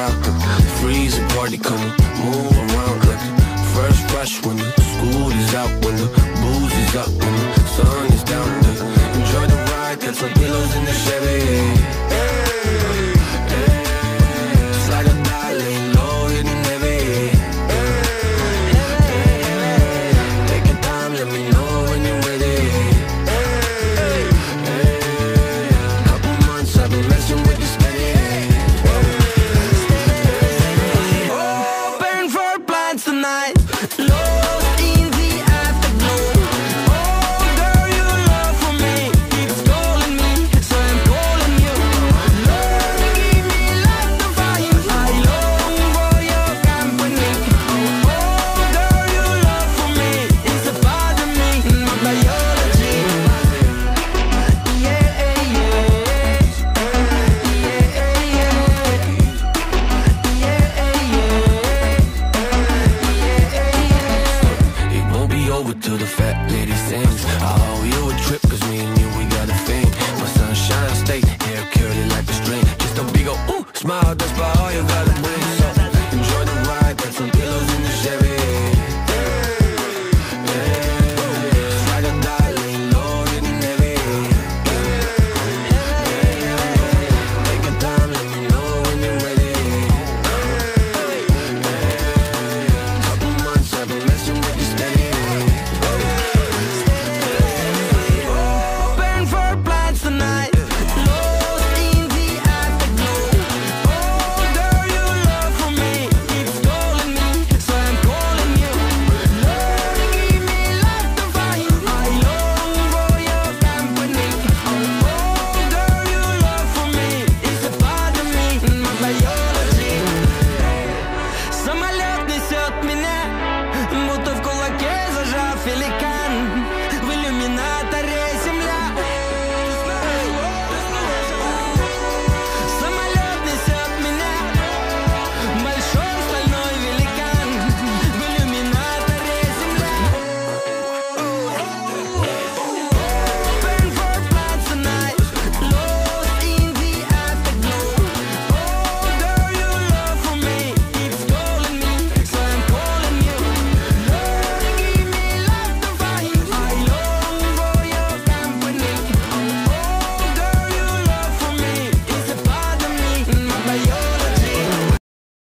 out. Freeze a party, come on, move around like the first rush when the school is out, when the booze is up, when the sun is down. Enjoy the ride, got some pillows in the Chevy.